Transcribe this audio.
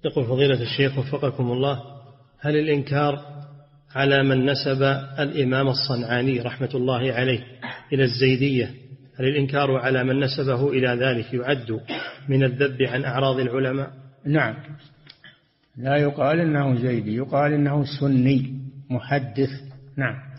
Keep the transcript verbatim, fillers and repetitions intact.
يقول فضيلة الشيخ وفقكم الله: هل الإنكار على من نسب الإمام الصنعاني رحمة الله عليه إلى الزيدية، هل الإنكار على من نسبه إلى ذلك يعد من الذب عن أعراض العلماء؟ نعم، لا يقال إنه زيدي، يقال إنه سني محدث. نعم.